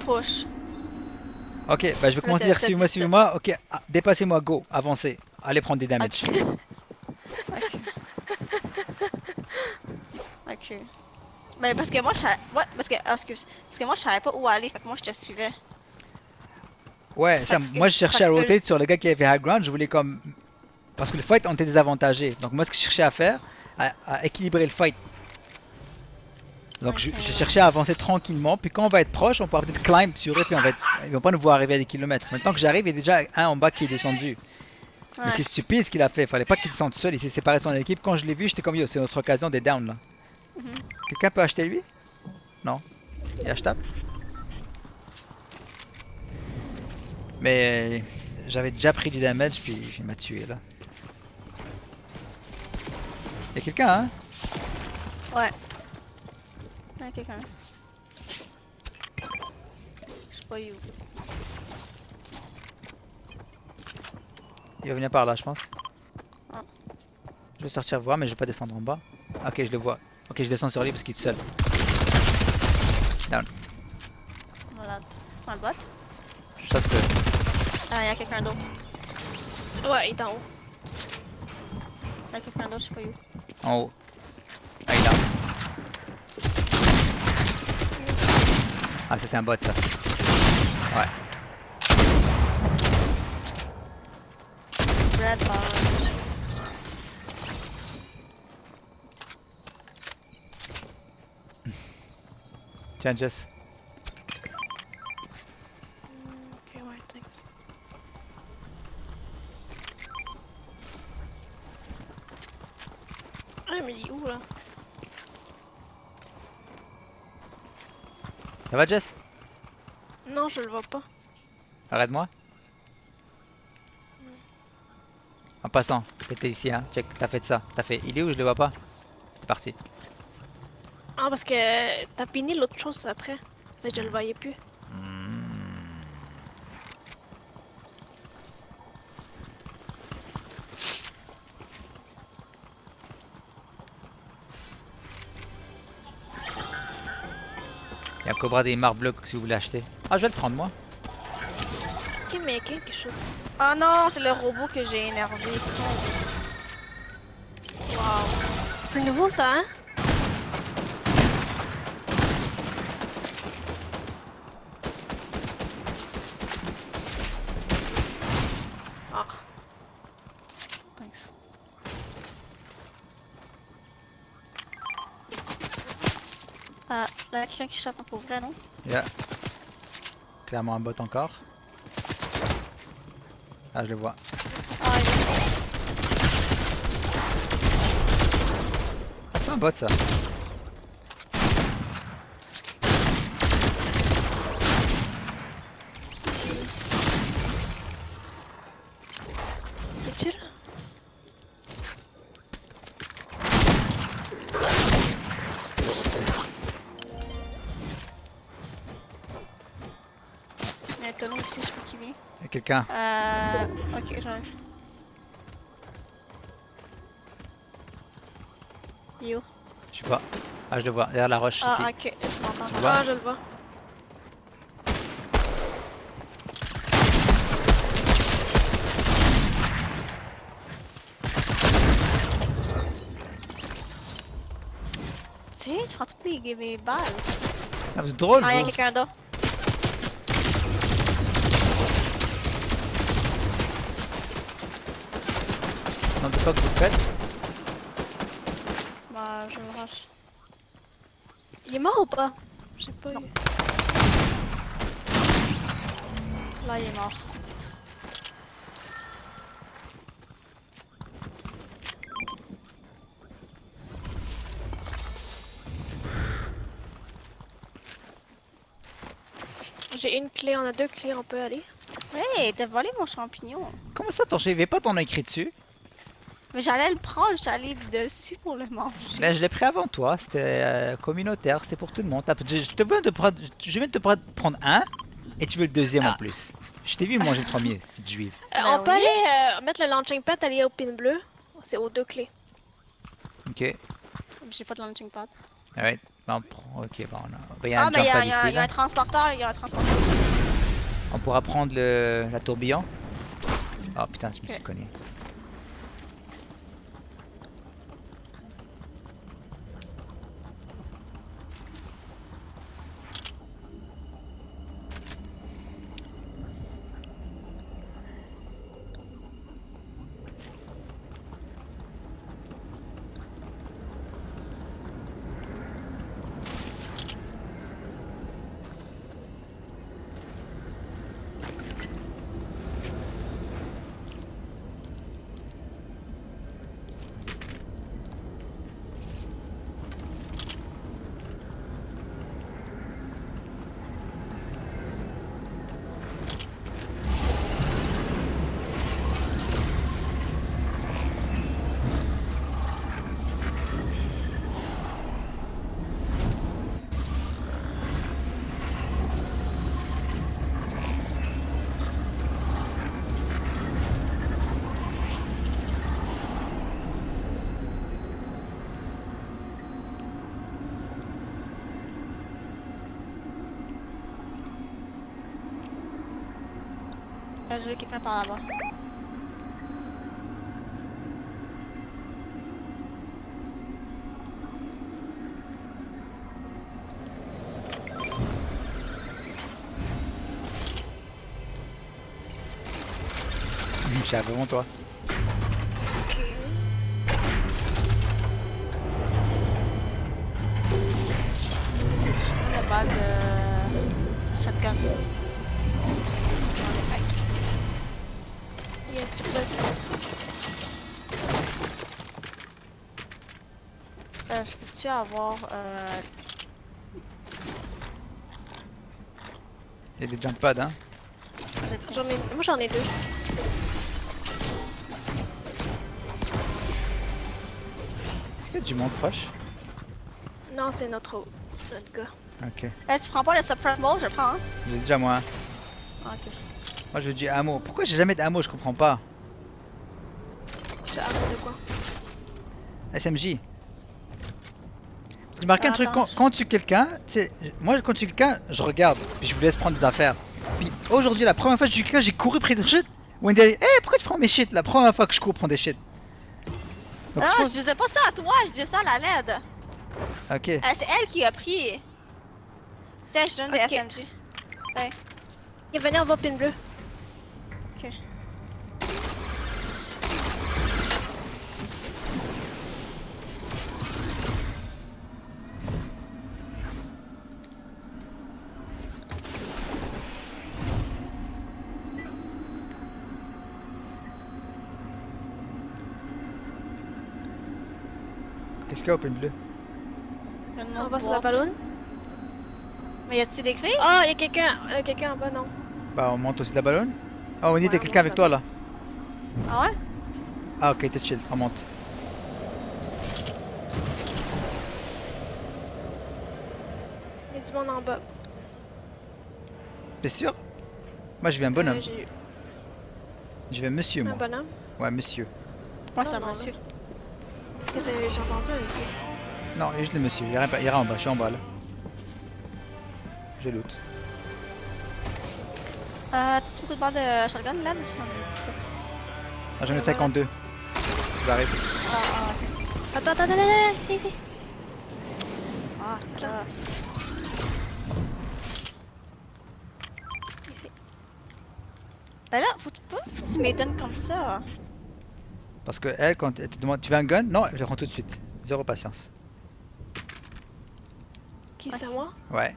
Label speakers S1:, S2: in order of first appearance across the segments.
S1: push.
S2: Ok, bah je vais commencer à dire suivez-moi, suivez-moi. Ok, dépassez-moi, go, avancez. Allez prendre des damages.
S1: Ok. Ok. Mais parce que moi je savais. Ouais, parce que. Excuse. Parce que moi je savais pas où aller, fait que moi je te suivais.
S2: Ouais, ça, moi je cherchais à rotate sur le gars qui avait high ground, je voulais comme. Parce que le fight on était désavantagé. Donc moi ce que je cherchais à faire, à équilibrer le fight. Donc je cherchais à avancer tranquillement, puis quand on va être proche, on pourra peut-être climb sur eux, puis ils vont pas nous voir arriver à des kilomètres. Maintenant que j'arrive, il y a déjà un en bas qui est descendu. Mais c'est stupide ce qu'il a fait, fallait pas qu'il descende seul, il s'est séparé de son équipe. Quand je l'ai vu, j'étais comme yo, c'est notre occasion d'être down là. Quelqu'un peut acheter lui? Non. Il est achetable? Mais j'avais déjà pris du damage, puis il m'a tué là. Y'a quelqu'un hein?
S1: Ouais. Y'a quelqu'un. Je sais pas où.
S2: Il va venir par là, je pense.
S1: Ah.
S2: Je vais sortir voir, mais je vais pas descendre en bas. Ok, je le vois. Ok, je descends sur lui parce qu'il est tout seul. Down.
S1: Voilà. C'est un bot?
S2: Ça se peut.
S1: Ah, y'a quelqu'un d'autre.
S3: Ouais, il est en haut.
S1: Y'a quelqu'un d'autre, je sais pas où.
S2: En haut. Ah, il est là. Ah, ça c'est un bot ça. Ouais.
S1: Red bot.
S2: Tiens, Jess.
S3: Ok, ouais, thanks. Ah, mais il est où là?
S2: Ça va, Jess?
S3: Non, je le vois pas.
S2: Arrête-moi. En passant, t'étais ici, hein. Check, t'as fait ça. T'as fait. Il est où? Je le vois pas. C'est parti.
S3: Ah, parce que t'as piné l'autre chose après. Fait que je le voyais plus.
S2: Il y a un cobra des marques bleues si vous voulez acheter. Ah, je vais le prendre moi.
S3: Ok, mais quelque chose.
S1: Oh non, c'est le robot que j'ai énervé. Wow.
S3: C'est nouveau ça, hein? Ah.
S1: Thanks. Ah, là, y'a quelqu'un qui chatte pour vrai, non?
S2: Yeah. Clairement un bot encore. Ah, je le vois.
S1: Ah, il est...
S2: C'est un bot ça.
S3: C'est chill?
S1: Il y a un tonneau aussi, je sais pas qui vient.
S2: Il y a quelqu'un.
S1: Ok, j'arrive. Yo.
S2: Je sais pas. Ah, je le vois. Derrière la roche ici.
S1: Ah, ok, je m'entends.
S2: Tu le vois?
S3: Ah, je le vois.
S1: Tu sais, tu prends toutes mes balles.
S2: Ah, c'est drôle.
S1: Ah, y'a
S2: vous.
S1: quelqu'un d'autre.
S2: Non, de quoi que vous faites?
S1: Bah, je le rush.
S3: Il est mort ou pas? Je sais pas.
S1: Non. Là, il est mort.
S3: J'ai une clé, on a deux clés, on peut aller.
S1: Hey, t'as volé mon champignon.
S2: Comment ça, ton GV pas ton écrit dessus?
S1: Mais j'allais le prendre, j'étais allé dessus pour le manger.
S2: Ben, je l'ai pris avant toi. C'était communautaire, c'était pour tout le monde. Je viens de te prendre un et tu veux le deuxième en plus. Je t'ai vu manger le premier, c'est juive.
S1: Ben
S3: On peut
S1: oui.
S3: aller mettre le launching pad, aller au pin bleu. C'est aux deux clés.
S2: Ok,
S1: J'ai pas de launching pad.
S2: alright. Bah, ok, bon, il y a
S1: Ah,
S2: un
S1: mais il y
S2: jump
S1: a,
S2: pad
S1: il y a-
S2: ici,
S1: il y a
S2: là.
S1: un transporteur, il y a un transporteur.
S2: On pourra prendre la tourbillon. Oh putain, je me suis
S1: Ok.
S2: cogné.
S1: J'ai vu quelqu'un par là-bas.
S2: Je suis avant toi.
S3: Ok.
S1: Une balle de shotgun.
S3: Yes, vas-y.
S1: Je peux-tu avoir
S2: Il y a des jump pads, hein.
S3: Moi j'en ai deux.
S2: Est-ce qu'il y a du monde proche?
S3: Non, c'est notre gars.
S2: Ok.
S1: Tu prends pas le suppress mode, je le prends, hein?
S2: J'ai déjà moi.
S1: Ah, ok.
S2: Moi je veux du ammo. Pourquoi j'ai jamais d'ammo? Je comprends pas.
S3: J'ai hâte de quoi?
S2: SMJ. Parce que j'ai marqué un truc,
S1: Attends,
S2: quand tu tues quelqu'un, tu sais, moi quand tu tues quelqu'un, je regarde, puis je vous laisse prendre des affaires. Puis aujourd'hui, la première fois que je tue quelqu'un, j'ai couru près des shit. Wendy a dit, hey, pourquoi tu prends mes shit? La première fois que je cours prendre des shit. Donc,
S1: Non,
S2: je
S1: je
S2: pense-
S1: disais pas ça à toi, je disais ça à la LED.
S2: Ok.
S1: C'est elle qui a pris. Tiens, je donne des
S3: Ok.
S1: SMG. Tiens.
S3: Et venez, on va pin bleu.
S1: Ok.
S2: Qu'est-ce qu'il y a open bleu?
S1: Il y a une
S3: On
S1: autre
S3: va sur la
S1: boîte.
S3: ballonne.
S1: Mais y a-tu des clés?
S3: Ah, il y a quelqu'un en bas, non.
S2: Bah on monte aussi de la ballonne. Oh Wendy,
S3: Ouais,
S2: t'as
S3: on
S2: quelqu'un
S3: monte
S2: avec toi là.
S1: Ah ouais?
S2: Ah ok, t'es chill, on monte.
S3: Il y a du monde en bas.
S2: T'es sûr? Moi je vais un bonhomme.
S3: J'ai eu
S2: Je vais monsieur
S3: un
S2: moi.
S3: bonhomme.
S2: Ouais monsieur.
S1: Moi,
S3: Non,
S1: c'est un
S3: non,
S1: monsieur.
S3: là, Parce que j'ai entendu un ici.
S2: Non, il y a juste le monsieur, il ira en bas, je suis en bas là. Je loot.
S1: T'as-tu beaucoup de balles de shotgun là? J'en ai 17.
S2: Ah, j'en ai
S3: Ouais,
S2: 52. J'arrive.
S1: Ah,
S3: Attends, ici.
S1: ah, là.
S3: Ici.
S1: Ben là, faut que tu m'étonnes comme ça.
S2: Parce que elle, quand elle te demande, tu veux un gun? Non, je le rends tout de suite. Zéro patience.
S3: Qui c'est moi?
S2: Ouais.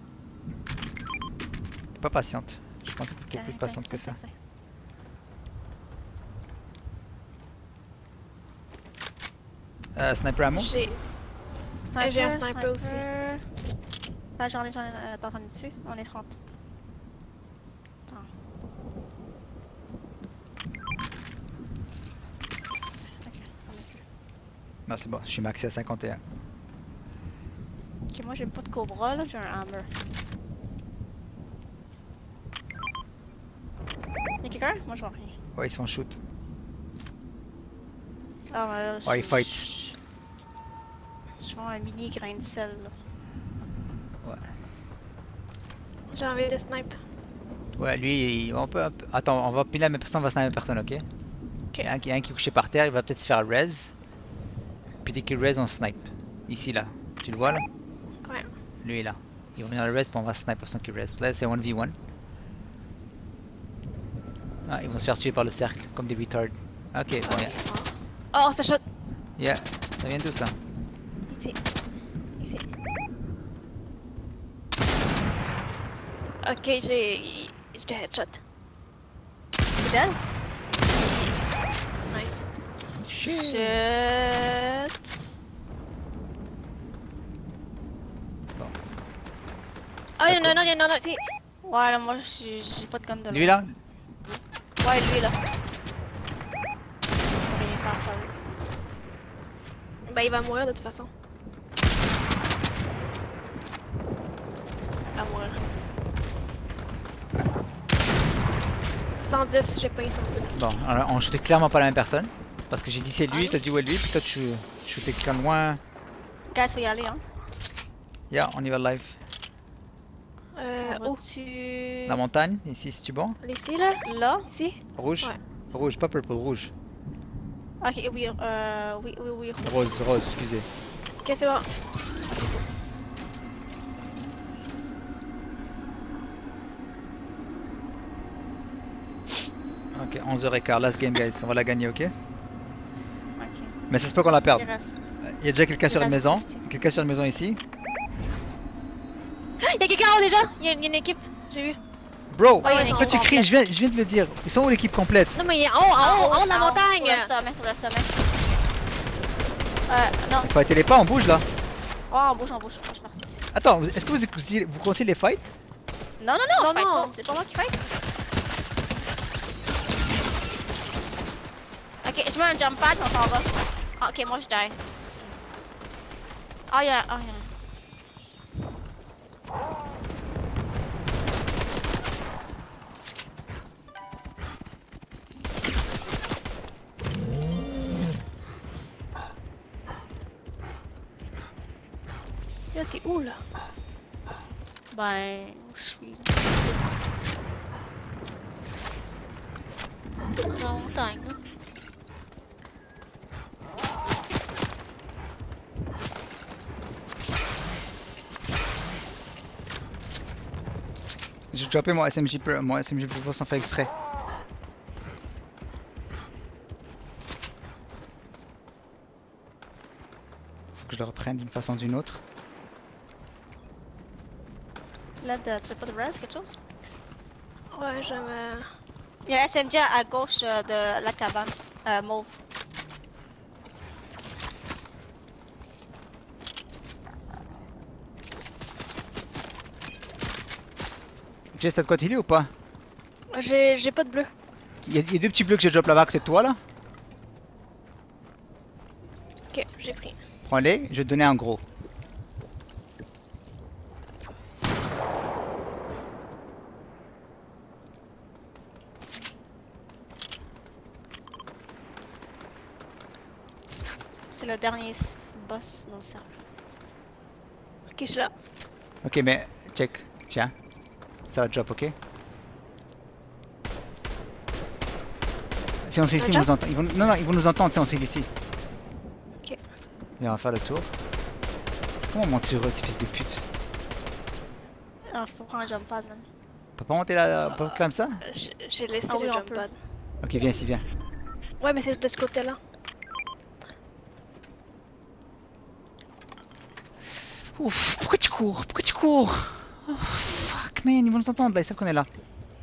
S2: T'es pas patiente. Je pensais que t'étais plus patiente que ça. Sniper ammo?
S3: J'ai un sniper aussi.
S1: Ben, j'en ai, attends, j'en ai dessus. On est 30. Attends. Ok, on est plus.
S2: Non, c'est bon, je suis maxé à 51.
S1: Ok, moi j'ai pas de cobra là, j'ai un hammer. Y'a quelqu'un? Moi je vois rien.
S2: Ouais, ils sont shoot.
S1: Ah,
S2: Ouais, ils fight.
S1: Je vois un mini grain de sel là.
S3: J'ai envie de snipe.
S2: Ouais, lui, Attends, on va piler la même personne, on va sniper la même personne, ok? Il y a un qui est couché par terre, il va peut-être se faire res. Puis dès qu'il res, on snipe. Ici, là. Tu le vois, là?
S3: Ouais.
S2: Lui est là. Il va venir le res, puis on va sniper sans qu'il res. Là, c'est 1v1. Ah, ils vont se faire tuer par le cercle, comme des retards. Ok, bon,
S3: Oh, ça shot!
S2: yeah. Ça vient d'où, ça?
S3: Ici. Ici. Ok, j'ai le headshot.
S1: C'est d'elle?
S3: Nice.
S1: Shit.
S3: Ah, non, non, non, non, si.
S1: Ouais, là, moi, j'ai pas de gun de
S2: Lui, là?
S1: Ouais, lui, là. Il va faire ça, oui.
S3: Ben, il va mourir de toute façon. Il va mourir. 110, j'ai payé 110.
S2: Bon, alors, on shootait clairement pas la même personne. Parce que j'ai dit c'est lui, t'as dit ouais lui, puis toi tu shootais quelqu'un de loin.
S1: Guys, faut y aller, hein.
S2: Yeah, on y va live.
S1: On
S3: Où?
S1: va-tu...
S2: La montagne, ici, si tu bon?
S3: Ici, là?
S1: Là?
S3: Ici?
S2: Rouge?
S3: Ouais.
S2: Rouge, pas purple, rouge.
S1: Ok, oui, oui.
S2: Rose, rose, excusez.
S3: Ok, c'est bon.
S2: Ok, 11h15, last game guys, on va la gagner, ok?
S1: Ok.
S2: Mais ça se peut qu'on la perde.
S1: Il reste.
S2: Il y a déjà quelqu'un sur la
S1: reste
S2: maison.
S1: 10.
S2: Quelqu'un sur la maison ici.
S3: Il y a quelqu'un en haut déjà! Il y a une équipe, j'ai vu.
S2: Bro,
S1: Ouais, ils sont
S2: pourquoi tu cries?
S1: complets.
S2: Je viens de le dire. Ils sont où l'équipe complète?
S3: Non, mais il est en haut, en haut de la montagne!
S1: Sur le sommet. Non.
S2: Il faut arrêter les pas, on bouge là.
S1: Oh, on bouge, je suis parti.
S2: Attends, est-ce que vous continuez les fights?
S1: Non,
S3: Non,
S1: je fight
S3: non.
S1: pas, c'est pas moi qui fight. Ok, je mets un jump pad, on s'en va. Ah, ok, moi je die. Ah, y'a.
S3: Là, t'es où, là?
S1: Ben, où je suis? Dans la montagne, là.
S2: J'ai droppé mon SMG Purple sans faire exprès. Faut que je le reprenne d'une façon ou d'une autre.
S1: Là, tu as pas de res, quelque chose?
S3: Ouais, j'avais...
S1: Il y a un SMG à gauche de la cabane, mauve.
S2: Jess, t'as de quoi t'healer ou pas?
S3: J'ai pas de bleu.
S2: Il y a deux petits bleus que j'ai drop là-bas à côté de toi là.
S3: Ok, j'ai pris.
S2: Prends-les, je vais te donner un gros.
S1: C'est le dernier boss dans le cercle.
S3: Ok, je suis là.
S2: Ok, mais check, tiens. Ça va drop, ok? Si on se ici, ils
S3: drop?
S2: nous entendent. Non, ils vont nous entendre si on se ici.
S3: Ok.
S2: Et on va faire le tour. Comment on monte sur eux, ces fils de pute?
S1: Ah, faut prendre un jump pad, man.
S2: On peut pas monter là, pas comme ça?
S3: J'ai laissé
S1: Ah oui,
S3: le
S1: on
S3: jump
S1: peut.
S3: pad.
S2: Ok, viens ici, viens.
S3: Ouais, mais c'est de ce côté-là.
S2: Ouf, pourquoi tu cours? Pourquoi tu cours? Oh, fuck man, ils vont nous entendre là, ils savent qu'on est là.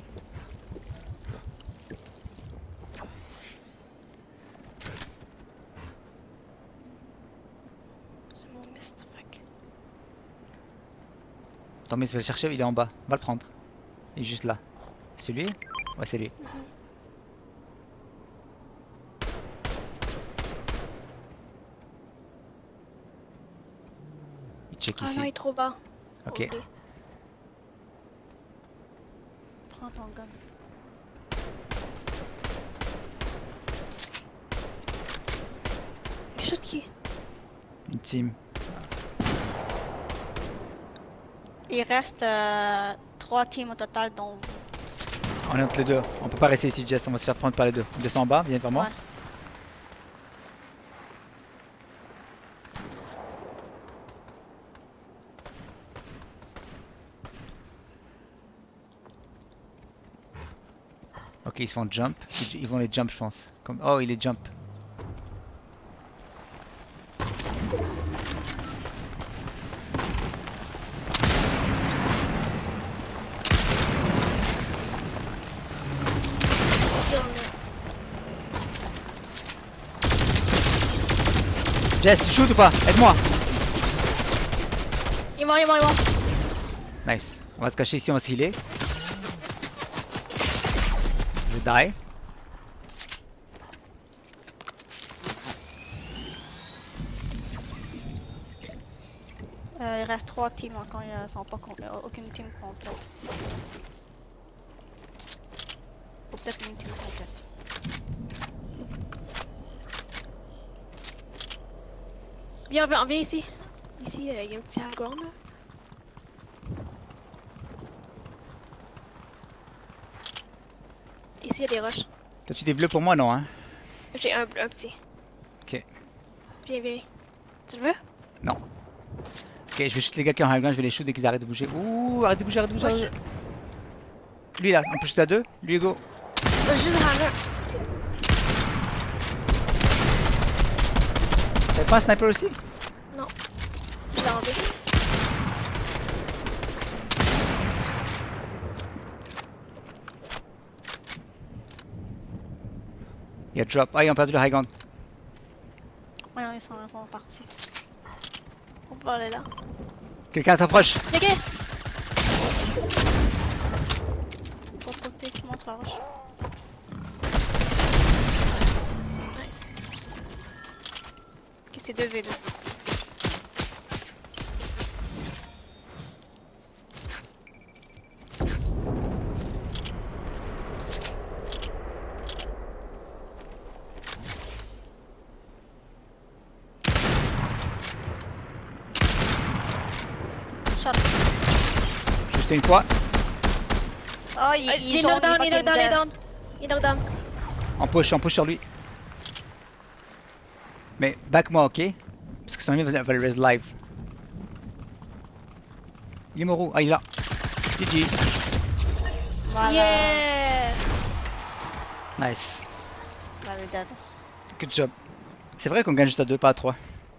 S3: C'est mon mist, fuck.
S2: Attends, mais je vais le chercher, il est en bas. Va le prendre. Il est juste là. C'est lui? Ouais, c'est lui. Il check
S3: Ah non, il
S2: ici.
S3: est trop bas.
S2: Ok.
S1: Prends ton gun.
S3: Il shoot qui?
S2: Une team.
S1: Il reste 3 teams au total, dont vous.
S2: On est entre les deux. On peut pas rester ici, Jess. On va se faire prendre par les deux. On descend en bas, viens vers moi.
S1: Ouais.
S2: Ok, ils se font jump. Ils vont les jump, je pense. Comme... Oh, il est jump. Jess, tu shoot ou pas? Aide-moi!
S3: Il est mort, il est mort, il est mort.
S2: Nice. On va se cacher ici, on va se healer. Je die.
S1: Il reste 3 teams encore, ils sont pas aucune team complète. Ou peut-être une team complète.
S3: Viens ici. Ici, il y a un petit high ground là. Ici, il y a des roches.
S2: T'as-tu des bleus pour moi? Non, hein?
S3: J'ai un petit.
S2: Ok.
S3: Viens. Tu le veux?
S2: Non. Ok, je vais shooter les gars qui ont high ground, je vais les shoot dès qu'ils arrêtent de bouger. Ouh, arrête de bouger, arrête de bouger.
S3: Ouais,
S2: Lui là, on peut shooter à deux. Lui, go.
S3: Juste hangar.
S2: T'avais pas un sniper aussi?
S3: Non. Je l'ai enlevé.
S2: Il y a drop. Ah, ils ont perdu le high ground.
S1: Ouais, ils sont partis.
S3: On peut aller là.
S2: Quelqu'un s'approche.
S3: Ok.
S1: Faut de côté, monte la roche.
S3: Nice.
S1: Ok, c'est 2v2. Shot.
S2: Juste une fois.
S1: Oh, il
S3: Il est
S1: jaune,
S3: knockdown, il est
S1: fucking
S3: knockdown, il est
S1: dead.
S3: down. Il est knockdown.
S2: On push sur lui. Mais back moi, ok? Parce que son ami va le res live. Il est mort où? Ah, il est là. GG.
S1: Voilà.
S3: Yeah!
S2: Nice.
S1: Bah, il est dead.
S2: Good job. C'est vrai qu'on gagne juste à 2, pas à 3.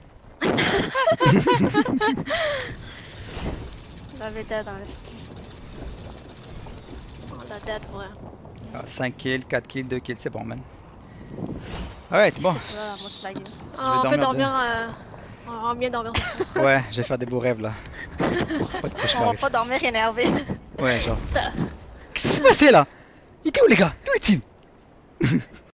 S1: J'avais dead dans le style.
S3: On a dead, ouais.
S2: Ah, 5 kills, 4 kills, 2 kills, c'est bon, man. Alright, bon.
S1: Voilà, moi, je laguais.
S3: On peut
S2: dormir
S3: dormir. On va bien dormir ce soir.
S2: Ouais, je vais faire des beaux rêves là. Pas de
S1: On
S2: cauchemar
S1: va
S2: ici.
S1: pas dormir énervé.
S2: Ouais, genre. Qu'est-ce qui s'est passé là? Il était où les gars? Où les teams?